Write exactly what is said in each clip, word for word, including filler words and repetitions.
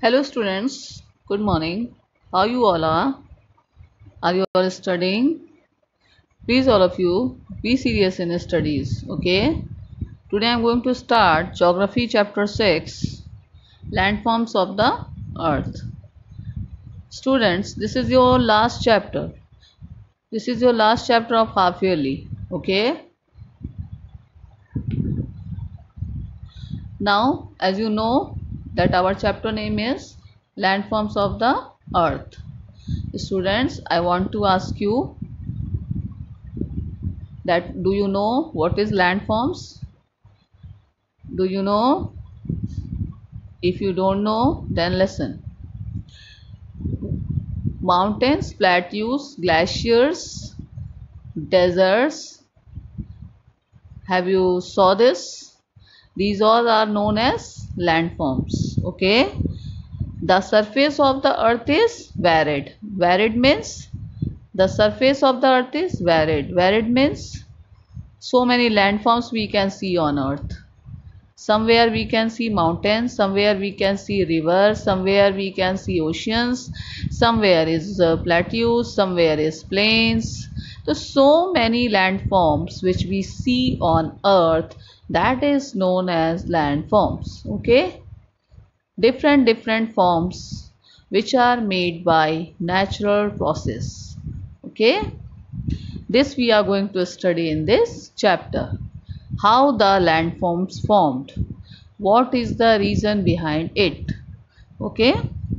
Hello students, good morning. How you all are? Are you all studying? Please all of you be serious in studies, okay? Today I am going to start Geography chapter six, Landforms of the Earth. Students, this is your last chapter. This is your last chapter of half yearly, okay? Now, as you know that our chapter name is Landforms of the Earth. Students, I want to ask you that do you know what is landforms? Do you know? If you don't know, then listen. Mountains, plateaus, glaciers, deserts. Have you saw this? These all are known as landforms. Okay. The surface of the earth is varied. Varied means the surface of the earth is varied. Varied means so many landforms we can see on earth. Somewhere we can see mountains, somewhere we can see rivers, somewhere we can see oceans, somewhere is uh, plateaus, somewhere is plains. So, so many landforms which we see on earth, that is known as landforms. Okay, different different forms which are made by natural process. Okay, this we are going to study in this chapter. How the landforms formed, what is the reason behind it. Okay,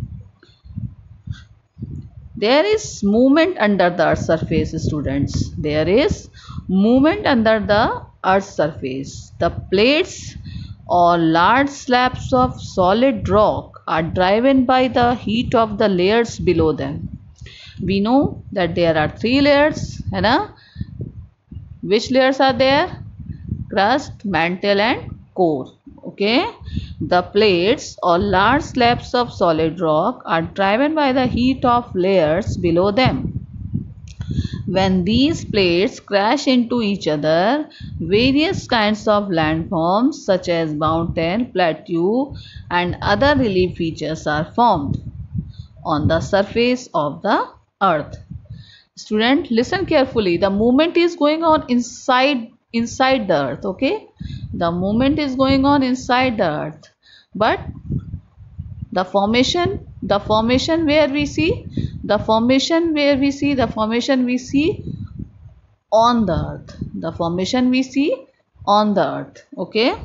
there is movement under the earth's surface, students. There is movement under the earth's surface. The plates or large slabs of solid rock are driven by the heat of the layers below them. We know that there are three layers, है ना? Which layers are there? Crust, mantle and core. Okay, the plates or large slabs of solid rock are driven by the heat of layers below them. When these plates crash into each other, various kinds of landforms such as mountain, plateau and other relief features are formed on the surface of the earth. Student, listen carefully. The movement is going on inside inside the earth. Okay, the movement is going on inside the earth, but the formation the formation where we see the formation where we see the formation we see on the earth the formation we see on the earth. Okay,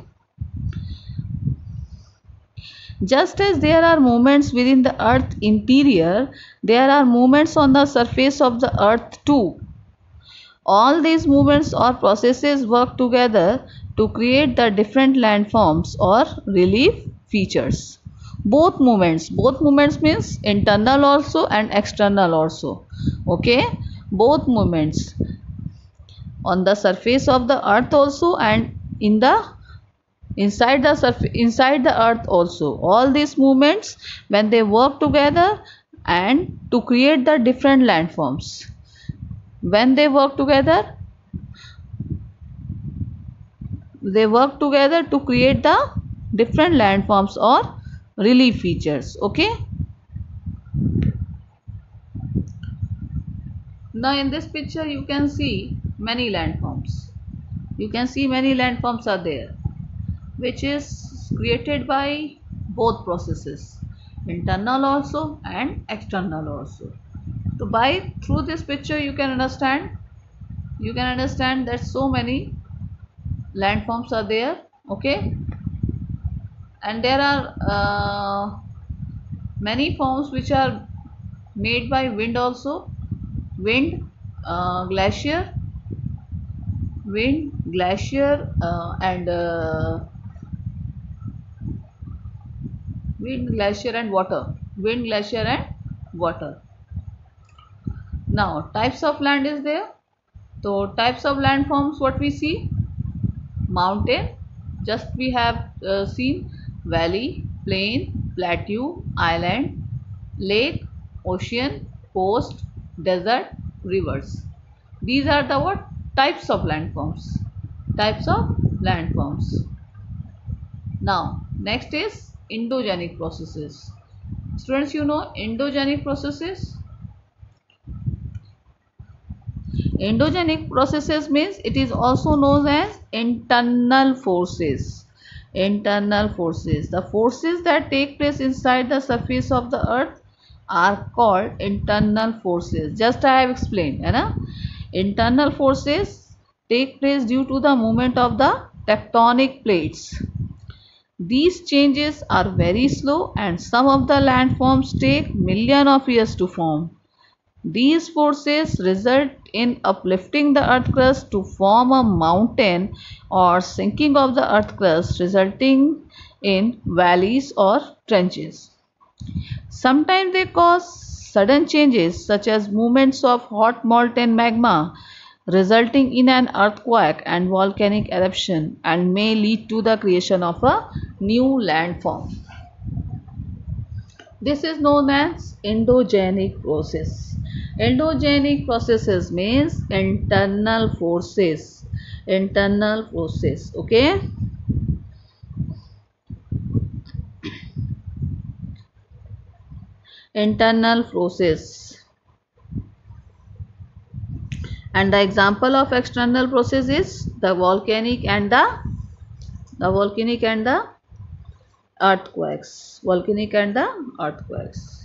just as there are movements within the earth interior, there are movements on the surface of the earth too. All these movements or processes work together to create the different landforms or relief features. Both movements, both movements means internal also and external also. Okay, both movements on the surface of the earth also and in the inside the surface inside the earth also. All these movements, when they work together and to create the different landforms. When they work together, they work together to create the different landforms or relief features. Okay, now in this picture you can see many landforms. You can see many landforms are there, which is created by both processes, internal also and external also. So by through this picture you can understand you can understand that so many landforms are there. Okay, and there are uh, many forms which are made by wind also. Wind, uh, glacier, wind, glacier, uh, and uh, wind, glacier, and water. Wind, glacier, and water. Now, types of land is there. So, types of landforms what we see: mountain, just we have uh, seen valley, plain, plateau, island, lake, ocean, coast, desert, rivers. These are the what types of landforms. Types of landforms. Now, next is endogenic processes. Students, you know endogenic processes. Endogenic processes means it is also known as internal forces. Internal forces. The forces that take place inside the surface of the earth are called internal forces. Just I have explained, है ना? Internal forces take place due to the movement of the tectonic plates. These changes are very slow and some of the landforms take millions of years to form. These forces result in uplifting the earth crust to form a mountain or sinking of the earth crust, resulting in valleys or trenches. Sometimes they cause sudden changes such as movements of hot molten magma resulting in an earthquake and volcanic eruption, and may lead to the creation of a new landform. This is known as endogenic process. Endogenic processes means internal forces. Internal forces. Okay. Internal process. And the example of external process is the volcanic and the the volcanic and the earthquakes. Volcanic and the earthquakes.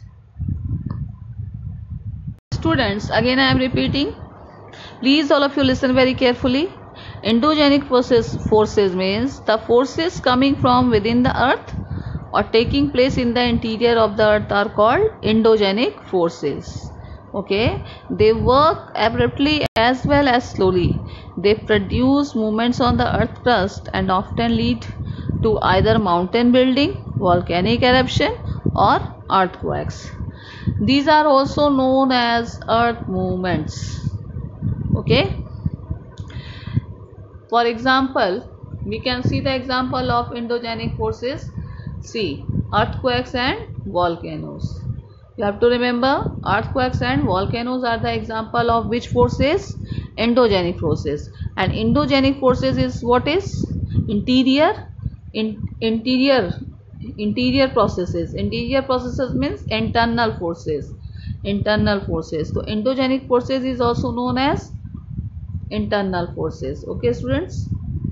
Students, again I am repeating. Please all of you listen very carefully. Endogenic process forces means the forces coming from within the earth or taking place in the interior of the earth are called endogenic forces. Okay, they work abruptly as well as slowly. They produce movements on the earth crust and often lead to either mountain building, volcanic eruption or earthquakes. These are also known as earth movements. Okay. For example, we can see the example of endogenic forces. See, earthquakes and volcanoes. You have to remember, earthquakes and volcanoes are the example of which forces? Endogenic forces. And endogenic forces is what is? Interior, in, interior, interior processes. Interior processes means internal forces. Internal forces. So endogenic forces is also known as internal forces. Okay, students.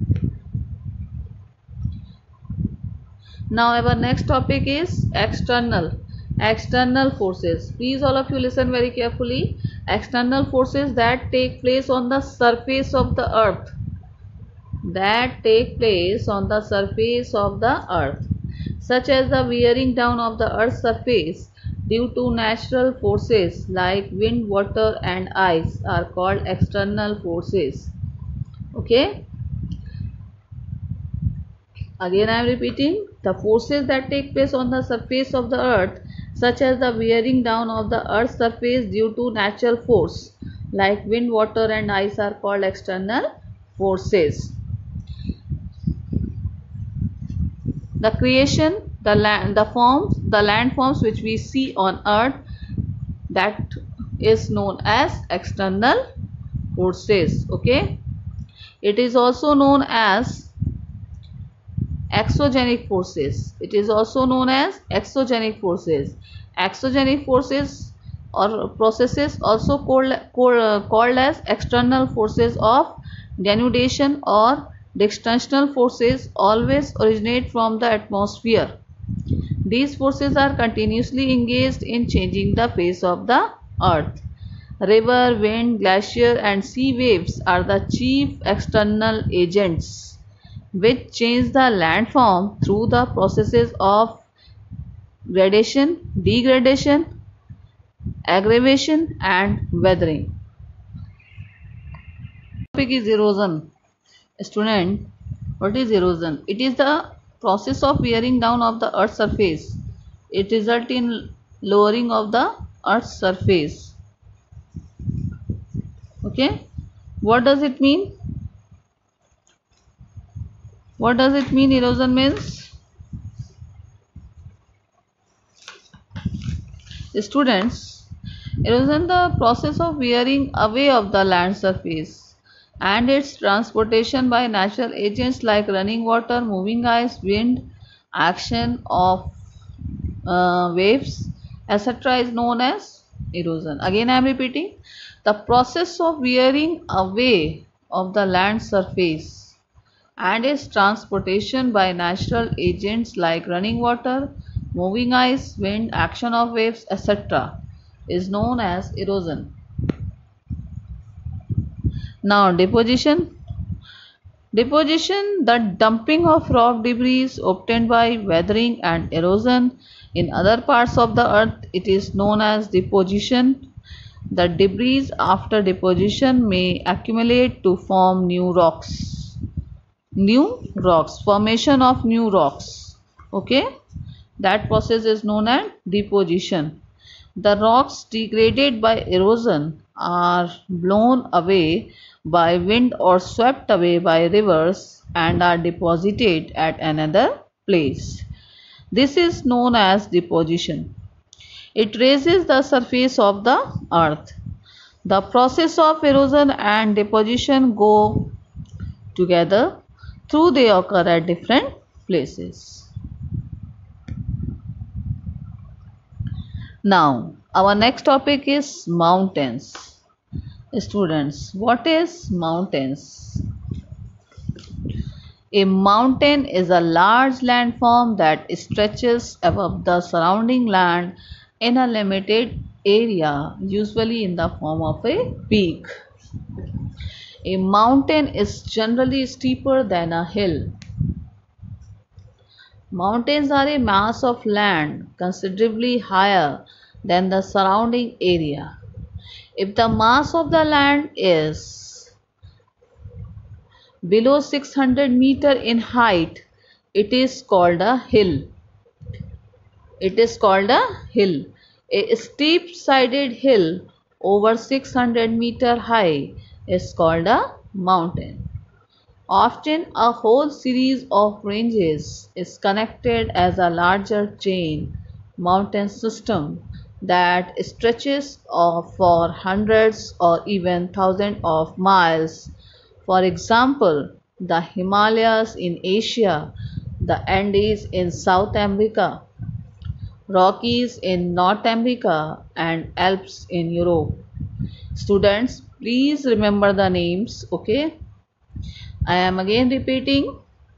Now our next topic is external. External forces. Please all of you listen very carefully. External forces that take place on the surface of the earth. That take place on the surface of the earth, such as the wearing down of the earth's surface due to natural forces like wind, water and ice are called external forces. Okay. Again I am repeating, the forces that take place on the surface of the earth, such as the wearing down of the earth's surface due to natural force like wind, water and ice are called external forces. The creation, the land, the forms, the landforms which we see on earth, that is known as external forces. Okay. It is also known as exogenic forces. It is also known as exogenic forces. Exogenic forces or processes also called, called, called as external forces of denudation or distensional forces always originate from the atmosphere. These forces are continuously engaged in changing the face of the earth. River, wind, glacier and sea waves are the chief external agents which change the landform through the processes of gradation, degradation, aggravation and weathering. Topic is erosion. Student, what is erosion? It is the process of wearing down of the earth's surface. It results in lowering of the earth's surface. Okay. What does it mean? What does it mean erosion means? Students, erosion the process of wearing away of the land surface and its transportation by natural agents like running water, moving ice, wind, action of uh, waves et cetera is known as erosion. Again I am repeating, the process of wearing away of the land surface and its transportation by natural agents like running water, moving ice, wind, action of waves, et cetera is known as erosion. Now deposition. Deposition, the dumping of rock debris obtained by weathering and erosion in other parts of the earth, it is known as deposition. The debris after deposition may accumulate to form new rocks. New rocks, formation of new rocks. Okay, that process is known as deposition. The rocks degraded by erosion are blown away by wind or swept away by rivers and are deposited at another place. This is known as deposition. It raises the surface of the earth. The process of erosion and deposition go together, though they occur at different places. Now, our next topic is mountains. Students, what is mountains? A mountain is a large landform that stretches above the surrounding land in a limited area, usually in the form of a peak. A mountain is generally steeper than a hill. Mountains are a mass of land considerably higher than the surrounding area. If the mass of the land is below six hundred meter in height, it is called a hill. It is called a hill. A steep-sided hill over six hundred meter high is called a mountain. Often a whole series of ranges is connected as a larger chain mountain system that stretches for hundreds or even thousands of miles. For example, the Himalayas in Asia, the Andes in South America, Rockies in North America, and Alps in Europe. Students, please remember the names, okay? I am again repeating.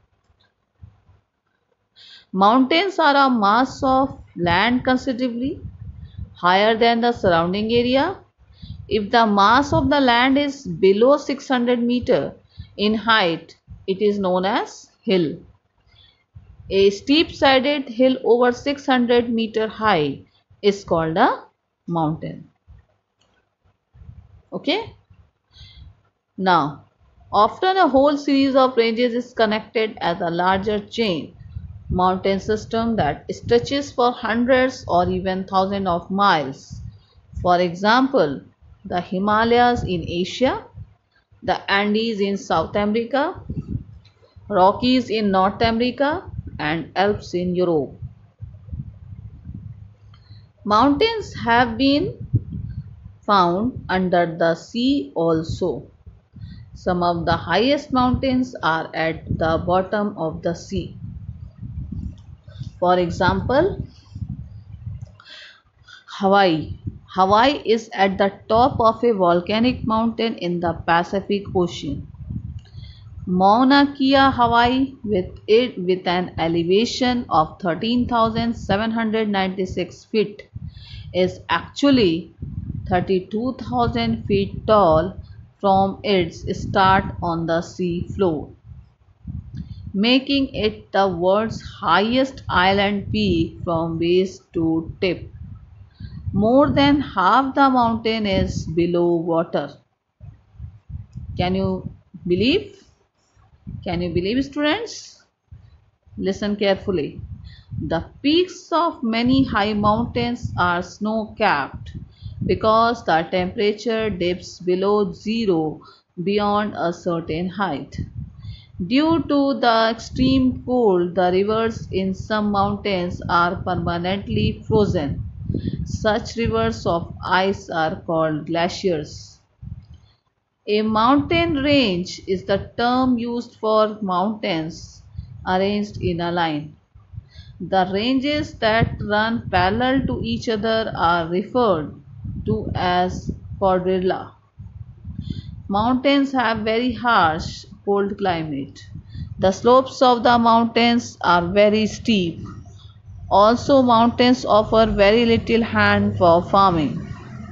Mountains are a mass of land considerably higher than the surrounding area. If the mass of the land is below six hundred meter in height, it is known as hill. A steep-sided hill over six hundred meter high is called a mountain. Okay? Now, often a whole series of ranges is connected as a larger chain mountain system that stretches for hundreds or even thousands of miles. For example, the Himalayas in Asia, the Andes in South America, Rockies in North America, and Alps in Europe. Mountains have been found under the sea also. Some of the highest mountains are at the bottom of the sea. For example, Hawaii. Hawaii is at the top of a volcanic mountain in the Pacific Ocean. Mauna Kea, Hawaii, with it with an elevation of thirteen thousand seven hundred ninety-six feet, is actually thirty-two thousand feet tall from its start on the sea floor, making it the world's highest island peak from base to tip. More than half the mountain is below water. Can you believe? Can you believe, students? Listen carefully. The peaks of many high mountains are snow-capped because the temperature dips below zero beyond a certain height. Due to the extreme cold, the rivers in some mountains are permanently frozen. Such rivers of ice are called glaciers. A mountain range is the term used for mountains arranged in a line. The ranges that run parallel to each other are referred to as cordillera. Mountains have very harsh, cold climate. The slopes of the mountains are very steep. Also, mountains offer very little land for farming.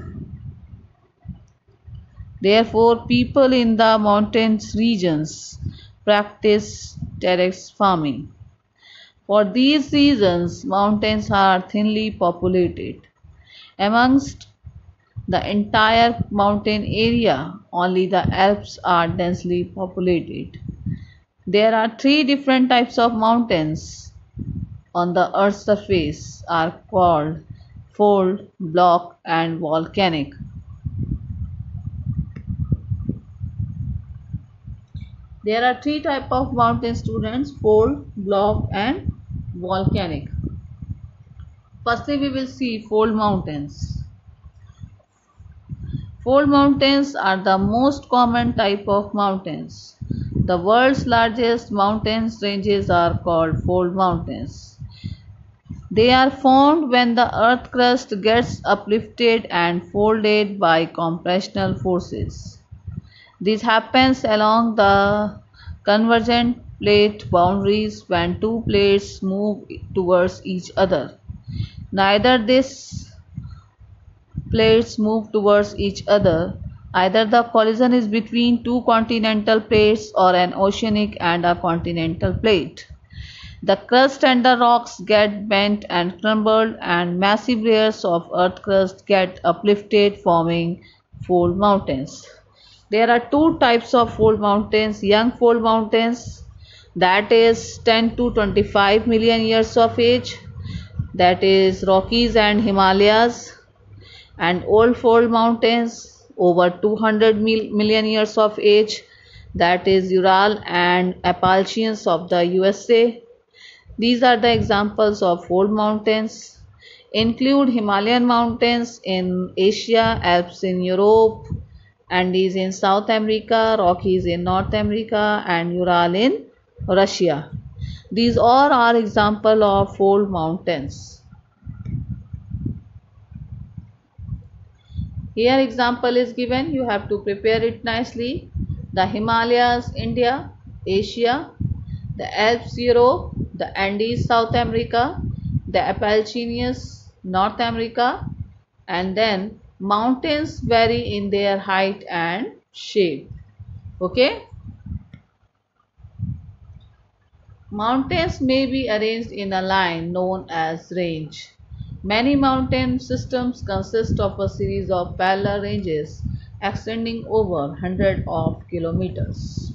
Therefore, people in the mountainous regions practice terrace farming. For these reasons, mountains are thinly populated. Amongst the entire mountain area, only the Alps are densely populated. There are three different types of mountains on the Earth's surface are called fold, block, and volcanic. There are three types of mountain students: fold, block, and volcanic. Firstly, we will see fold mountains. Fold mountains are the most common type of mountains. The world's largest mountain ranges are called fold mountains. They are formed when the earth crust gets uplifted and folded by compressional forces. This happens along the convergent plate boundaries when two plates move towards each other. Neither these plates move towards each other. Either the collision is between two continental plates or an oceanic and a continental plate. The crust and the rocks get bent and crumbled, and massive layers of earth crust get uplifted, forming fold mountains. There are two types of fold mountains: young fold mountains, that is ten to twenty-five million years of age, that is Rockies and Himalayas, and old fold mountains over two hundred million years of age, that is Ural and Appalachians of the U S A. These are the examples of fold mountains. Include Himalayan mountains in Asia, Alps in Europe, Andes in South America, Rockies in North America, and Ural in Russia. These all are examples of fold mountains. Here example is given, you have to prepare it nicely. The Himalayas, India, Asia, the Alps, Europe, the Andes, South America, the Appalachians, North America, and then mountains vary in their height and shape. Okay. Mountains may be arranged in a line known as range. Many mountain systems consist of a series of parallel ranges extending over hundreds of kilometers.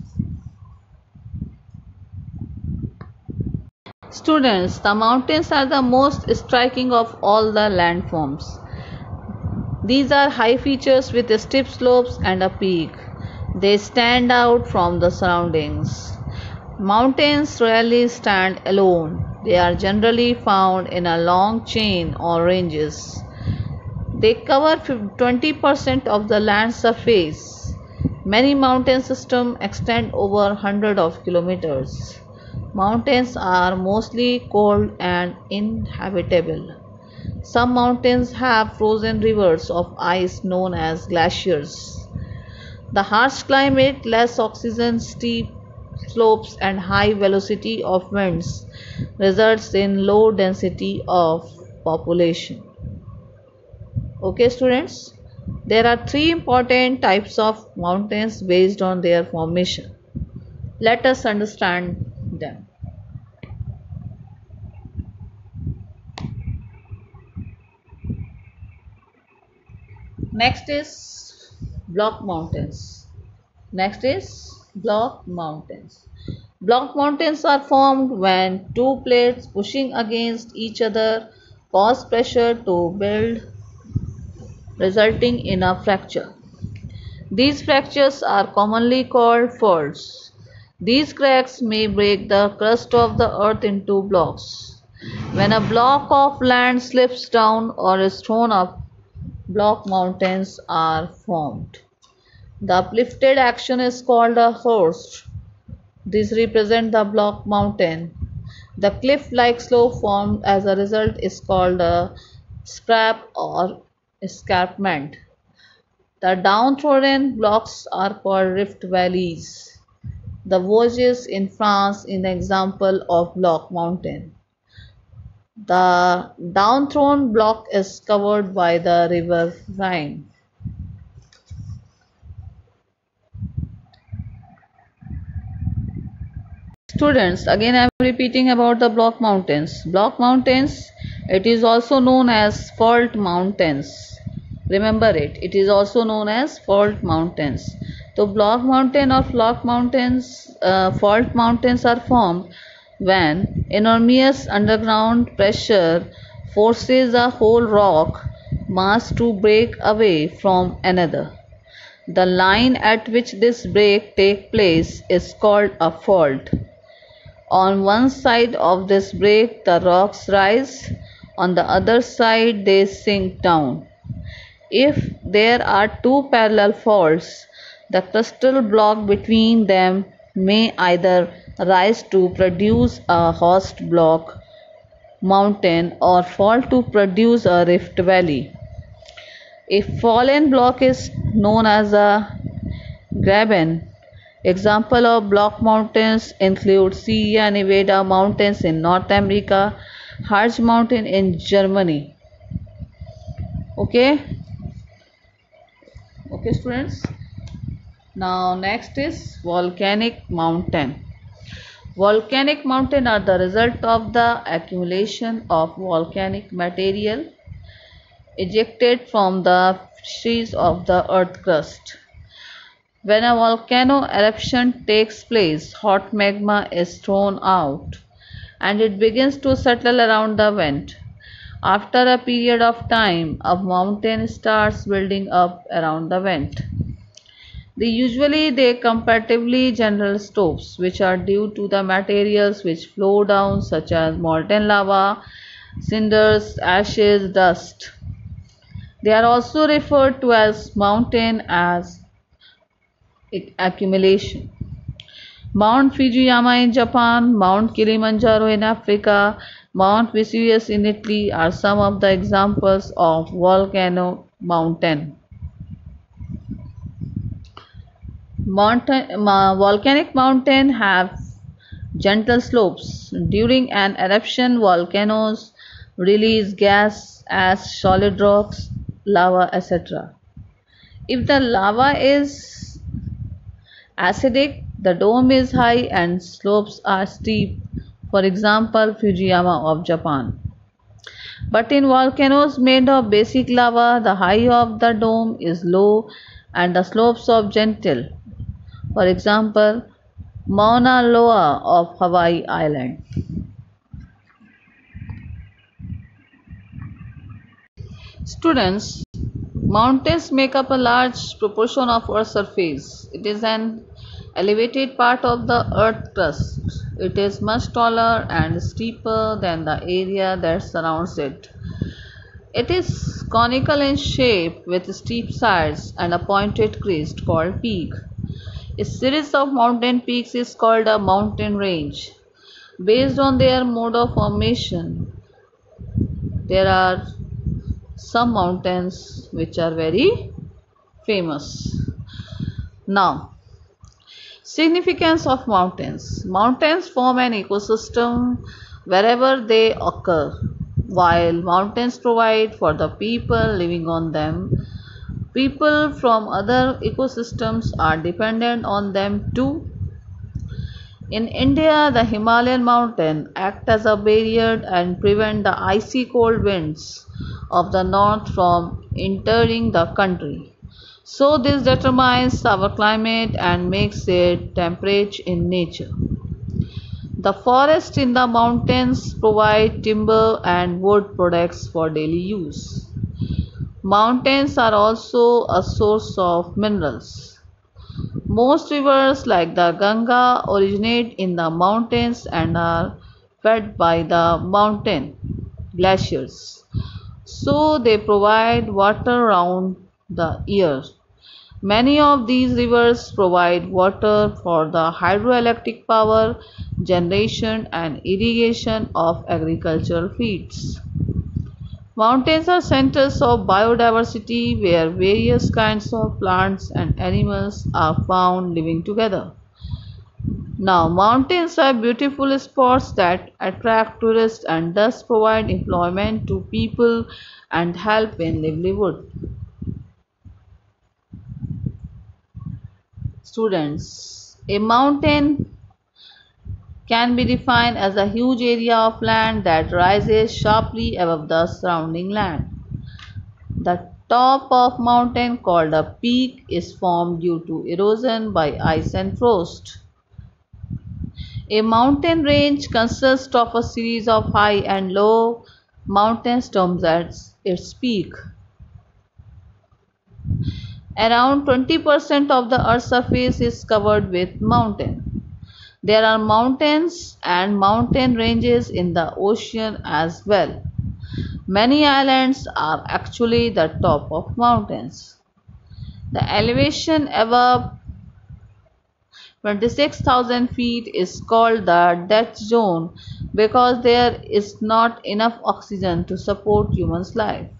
Students, the mountains are the most striking of all the landforms. These are high features with steep slopes and a peak. They stand out from the surroundings. Mountains rarely stand alone. They are generally found in a long chain or ranges. They cover twenty percent of the land surface. Many mountain systems extend over hundreds of kilometers. Mountains are mostly cold and inhabitable. Some mountains have frozen rivers of ice known as glaciers. The harsh climate, less oxygen, steep slopes, and high velocity of winds results in low density of population. Okay, students, there are three important types of mountains based on their formation. Let us understand them. Next is block mountains. Next is block mountains. Block mountains are formed when two plates pushing against each other cause pressure to build, resulting in a fracture. These fractures are commonly called faults. These cracks may break the crust of the earth into blocks. When a block of land slips down or is thrown up, block mountains are formed. The uplifted action is called a thrust. This represents the block mountain. The cliff-like slope formed as a result is called a scrap or escarpment. The downtrodden blocks are called rift valleys. The Vosges in France is an example of block mountain. The downtrodden block is covered by the river Rhine. Students, again I am repeating about the block mountains. Block mountains, it is also known as fault mountains. Remember it, it is also known as fault mountains. So block mountain or flock mountains, uh, fault mountains are formed when enormous underground pressure forces a whole rock mass to break away from another. The line at which this break takes place is called a fault. On one side of this break the rocks rise, on the other side they sink down. If there are two parallel faults, the crustal block between them may either rise to produce a host block mountain or fall to produce a rift valley. A fallen block is known as a graben. Example of block mountains include Sierra Nevada mountains in North America, Harz mountain in Germany. Okay, okay students. Now next is volcanic mountain. Volcanic mountain are the result of the accumulation of volcanic material ejected from the fissures of the earth crust. When a volcano eruption takes place, hot magma is thrown out and it begins to settle around the vent. After a period of time, a mountain starts building up around the vent. They usually they comparatively general slopes, which are due to the materials which flow down, such as molten lava, cinders, ashes, dust. They are also referred to as mountain as accumulation. Mount Fujiyama in Japan, Mount Kilimanjaro in Africa, Mount Vesuvius in Italy are some of the examples of volcano mountain. Mountain, volcanic mountain have gentle slopes. During an eruption, volcanoes release gas as solid rocks, lava, et cetera. If the lava is acidic, the dome is high and slopes are steep. For example, Fujiyama of Japan. But in volcanoes made of basic lava, the height of the dome is low and the slopes are gentle. For example, Mauna Loa of Hawaii Island. Students, mountains make up a large proportion of Earth's surface. It is an elevated part of the Earth crust. It is much taller and steeper than the area that surrounds it. It is conical in shape with steep sides and a pointed crest called peak. A series of mountain peaks is called a mountain range. Based on their mode of formation, there are some mountains which are very famous. Now, significance of mountains. Mountains form an ecosystem wherever they occur. While mountains provide for the people living on them, people from other ecosystems are dependent on them too. In India, the Himalayan mountains act as a barrier and prevent the icy cold winds of the north from entering the country. So this determines our climate and makes it temperate in nature. The forests in the mountains provide timber and wood products for daily use. Mountains are also a source of minerals. Most rivers like the Ganga originate in the mountains and are fed by the mountain glaciers. So they provide water around the year. Many of these rivers provide water for the hydroelectric power generation and irrigation of agricultural fields. Mountains are centers of biodiversity where various kinds of plants and animals are found living together. Now, mountains are beautiful spots that attract tourists and thus provide employment to people and help in livelihood. Students, a mountain can be defined as a huge area of land that rises sharply above the surrounding land. The top of mountain called a peak is formed due to erosion by ice and frost. A mountain range consists of a series of high and low mountains termed as its peak. Around twenty percent of the Earth's surface is covered with mountain. There are mountains and mountain ranges in the ocean as well. Many islands are actually the top of mountains. The elevation above twenty-six thousand feet is called the death zone because there is not enough oxygen to support human life.